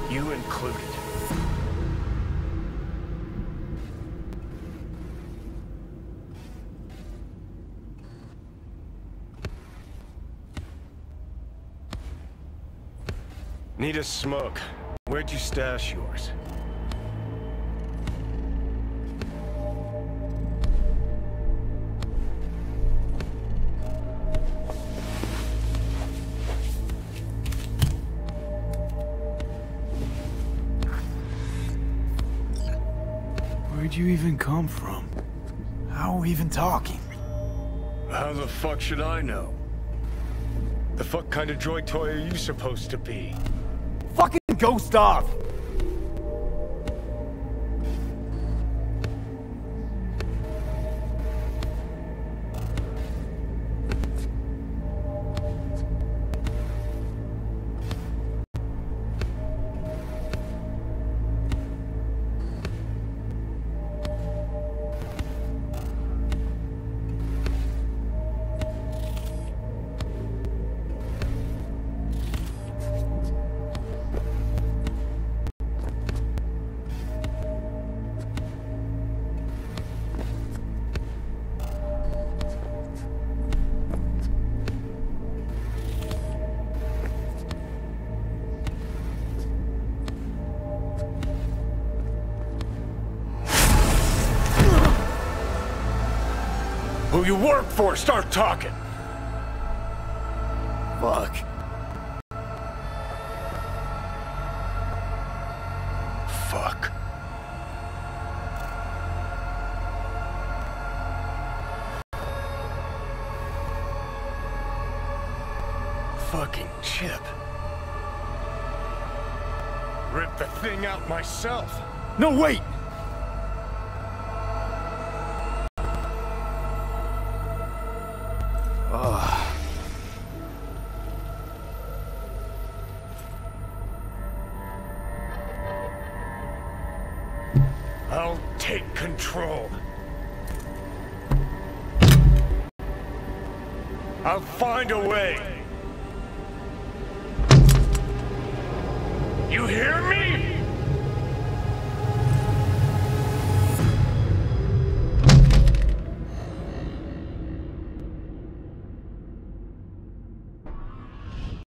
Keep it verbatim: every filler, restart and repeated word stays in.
You included. Need a smoke. Where'd you stash yours? Where'd you even come from? How are we even talking? How the fuck should I know? The fuck kind of droid toy are you supposed to be? Fucking ghost off! Who you work for, start talking! Fuck. Fuck. Fucking chip. Rip the thing out myself. No, wait! Ugh. I'll take control. I'll find a way. You hear me?